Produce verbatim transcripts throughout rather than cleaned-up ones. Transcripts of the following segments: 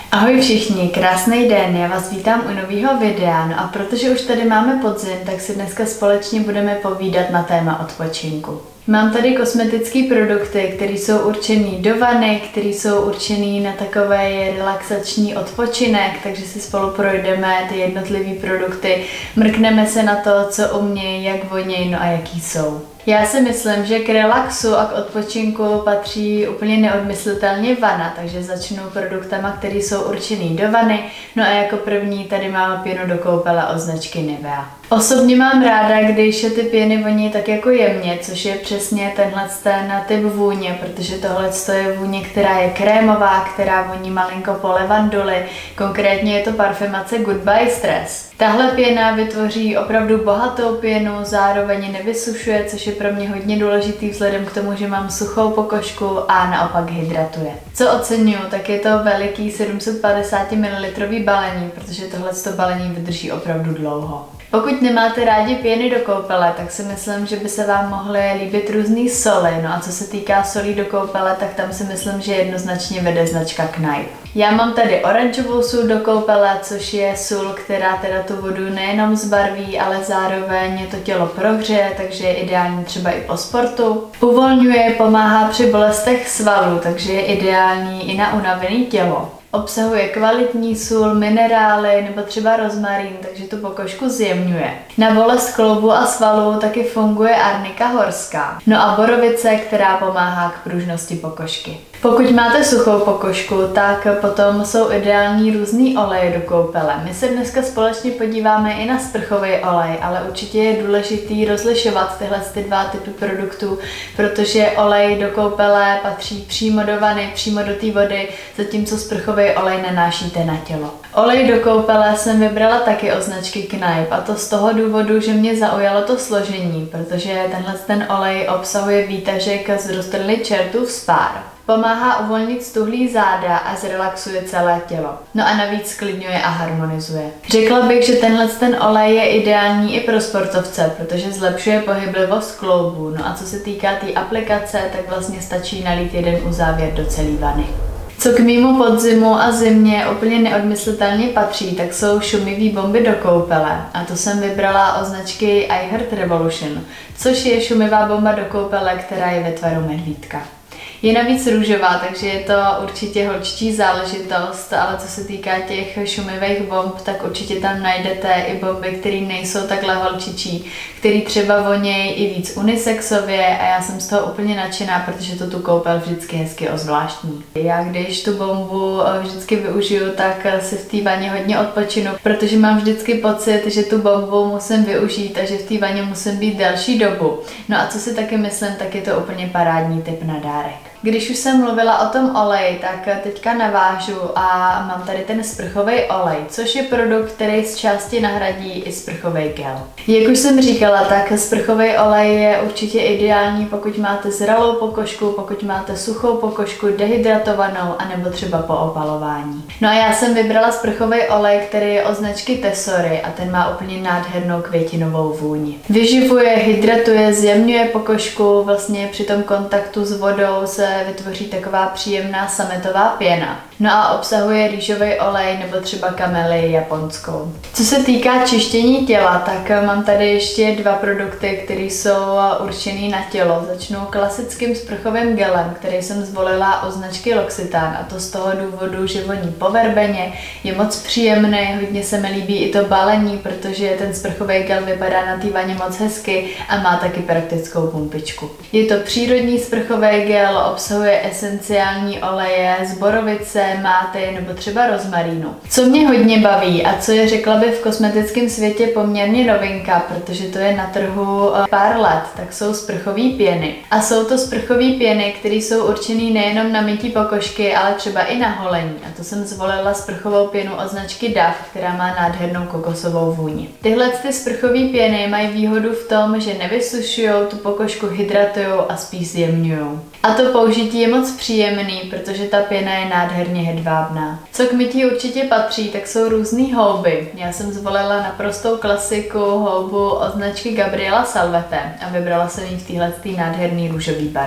Ahoj všichni, krásný den, já vás vítám u nového videa, no a protože už tady máme podzim, tak si dneska společně budeme povídat na téma odpočinku. Mám tady kosmetické produkty, které jsou určený do vany, které jsou určený na takový relaxační odpočinek, takže si spolu projdeme ty jednotlivé produkty, mrkneme se na to, co umějí, jak vonějí, no a jaký jsou. Já si myslím, že k relaxu a k odpočinku patří úplně neodmyslitelně vana, takže začnu produktama, které jsou určený do vany. No a jako první tady máme pěnu do koupele od značky Nivea. Osobně mám ráda, když ty pěny voní tak jako jemně, což je přesně tenhle ten typ vůně, protože tohle je vůně, která je krémová, která voní malinko po levanduli, konkrétně je to parfemace Goodbye Stress. Tahle pěna vytvoří opravdu bohatou pěnu, zároveň nevysušuje, což je pro mě hodně důležitý vzhledem k tomu, že mám suchou pokožku a naopak hydratuje. Co oceňuju, tak je to veliký sedm set padesát mililitrů balení, protože tohle balení vydrží opravdu dlouho. Pokud nemáte rádi pěny do koupele, tak si myslím, že by se vám mohly líbit různý soli. No a co se týká solí do koupele, tak tam si myslím, že jednoznačně vede značka Kneipp. Já mám tady oranžovou sůl do koupele, což je sůl, která teda tu vodu nejenom zbarví, ale zároveň to tělo prohřeje, takže je ideální třeba i po sportu. Uvolňuje, pomáhá při bolestech svalů, takže je ideální i na unavené tělo. Obsahuje kvalitní sůl, minerály nebo třeba rozmarín, takže tu pokožku zjemňuje. Na bolest kloubu a svalů taky funguje arnika horská. No a borovice, která pomáhá k pružnosti pokožky. Pokud máte suchou pokožku, tak potom jsou ideální různý oleje do koupele. My se dneska společně podíváme i na sprchový olej, ale určitě je důležitý rozlišovat tyhle ty dva typy produktů, protože olej do koupele patří přímo do vany, přímo do té vody, zatímco sprchový olej nanášíte na tělo. Olej do koupele jsem vybrala taky od značky Kneipp, a to z toho důvodu, že mě zaujalo to složení, protože tenhle ten olej obsahuje výtažek z rostliny Čertův spár. Pomáhá uvolnit stuhlý záda a zrelaxuje celé tělo. No a navíc sklidňuje a harmonizuje. Řekla bych, že tenhle ten olej je ideální i pro sportovce, protože zlepšuje pohyblivost kloubů. No a co se týká té tý aplikace, tak vlastně stačí nalít jeden uzávěr do celé vany. Co k mému podzimu a zimě úplně neodmyslitelně patří, tak jsou šumivý bomby do koupele. A to jsem vybrala od značky I Heart Revolution, což je šumivá bomba do koupele, která je ve tvaru medvídka. Je navíc růžová, takže je to určitě holčičí záležitost, ale co se týká těch šumivých bomb, tak určitě tam najdete i bomby, které nejsou takhle holčičí, které třeba vonějí i víc unisexově a já jsem z toho úplně nadšená, protože to tu koupel vždycky hezky ozvláštní. Já když tu bombu vždycky využiju, tak si v té vaně hodně odpočinu, protože mám vždycky pocit, že tu bombu musím využít a že v té vaně musím být delší dobu. No a co si taky myslím, tak je to úplně parádní tip na dárek. Když už jsem mluvila o tom oleji, tak teďka navážu a mám tady ten sprchový olej, což je produkt, který z části nahradí i sprchový gel. Jak už jsem říkala, tak sprchový olej je určitě ideální, pokud máte zralou pokožku, pokud máte suchou pokožku, dehydratovanou, anebo třeba po opalování. No a já jsem vybrala sprchový olej, který je od značky Tessory a ten má úplně nádhernou květinovou vůni. Vyživuje, hydratuje, zjemňuje pokožku, vlastně při tom kontaktu s vodou se vytvoří taková příjemná sametová pěna. No a obsahuje rýžový olej nebo třeba kameli japonskou. Co se týká čištění těla, tak mám tady ještě dva produkty, které jsou určený na tělo. Začnu klasickým sprchovým gelem, který jsem zvolila od značky L'Occitane, a to z toho důvodu, že voní po verbeně, je moc příjemný, hodně se mi líbí i to balení, protože ten sprchový gel vypadá na té vaně moc hezky a má taky praktickou pumpičku. Je to přírodní sprchový gel, obsahuje esenciální oleje z borovice, máty nebo třeba rozmarínu. Co mě hodně baví a co je, řekla bych, v kosmetickém světě poměrně novinka, protože to je na trhu pár let, tak jsou sprchové pěny. A jsou to sprchové pěny, které jsou určené nejenom na mytí pokožky, ale třeba i na holení. A to jsem zvolila sprchovou pěnu od značky Dove, která má nádhernou kokosovou vůni. Tyhle ty sprchové pěny mají výhodu v tom, že nevysušují, tu pokožku hydratují a spíš zjemňují. A to použití je moc příjemný, protože ta pěna je nádherně hedvábná. Co k mytí určitě patří, tak jsou různý houby. Já jsem zvolila naprostou klasiku houbu od značky Gabriela Salvete a vybrala jsem ji v téhle nádherné růžové barvě.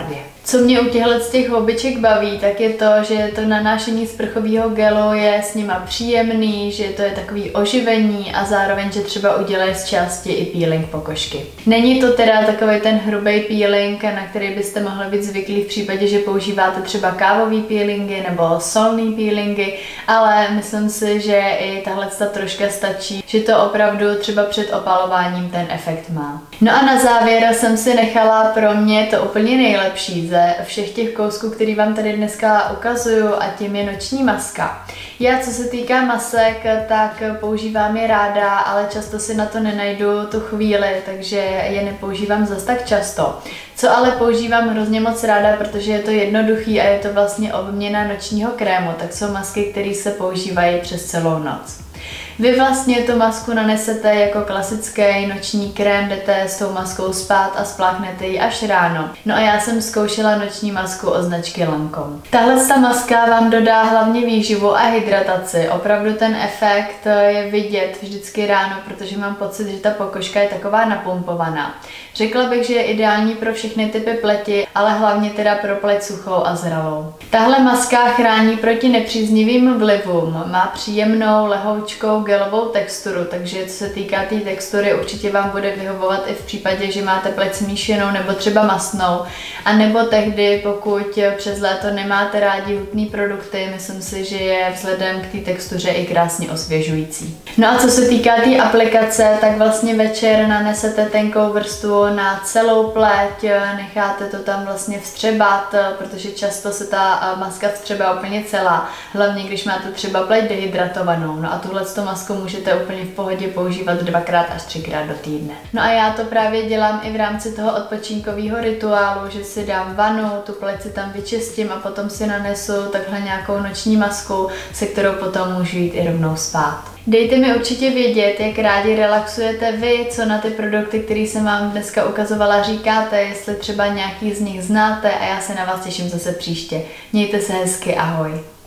Co mě u těchto z těch houbiček baví, tak je to, že to nanášení sprchového gelu je s nima příjemný, že to je takový oživení a zároveň, že třeba udělají z části i peeling pokožky. Není to teda takový ten hrubý peeling, na který byste mohli být zvyklí v případě, že používáte třeba kávový peelingy nebo solný peelingy, ale myslím si, že i tahle troška stačí, že to opravdu třeba před opalováním ten efekt má. No a na závěr jsem si nechala pro mě to úplně nejlepší ze všech těch kousků, který vám tady dneska ukazuju, a tím je noční maska. Já, co se týká masek, tak používám je ráda, ale často si na to nenajdu tu chvíli, takže je nepoužívám zas tak často. Co ale používám hrozně moc ráda, protože je to jednoduchý a je to vlastně obměna nočního krému, tak jsou masky, které se používají přes celou noc. Vy vlastně tu masku nanesete jako klasický noční krém, jdete s tou maskou spát a spláchnete ji až ráno. No a já jsem zkoušela noční masku od značky Lancome. Tahle ta maska vám dodá hlavně výživu a hydrataci. Opravdu ten efekt je vidět vždycky ráno, protože mám pocit, že ta pokožka je taková napumpovaná. Řekla bych, že je ideální pro všechny typy pleti, ale hlavně teda pro pleť suchou a zralou. Tahle maska chrání proti nepříznivým vlivům, má příjemnou lehoučkou gelovou texturu, takže co se týká té tý textury, určitě vám bude vyhovovat i v případě, že máte pleť smíšenou nebo třeba mastnou, a nebo tehdy, pokud přes léto nemáte rádi hutné produkty, myslím si, že je vzhledem k té textuře i krásně osvěžující. No a co se týká té tý aplikace, tak vlastně večer nanesete tenkou vrstvu na celou pleť, necháte to tam vlastně vstřebat, protože často se ta maska vstřebá úplně celá, hlavně když máte třeba pleť dehydratovanou. No a tuhle masku můžete úplně v pohodě používat dvakrát až třikrát do týdne. No a já to právě dělám i v rámci toho odpočinkového rituálu, že si dám vanu, tu pleť si tam vyčistím a potom si nanesu takhle nějakou noční masku, se kterou potom můžu jít i rovnou spát. Dejte mi určitě vědět, jak rádi relaxujete vy, co na ty produkty, které jsem vám dneska ukazovala, říkáte, jestli třeba nějaký z nich znáte, a já se na vás těším zase příště. Mějte se hezky, ahoj!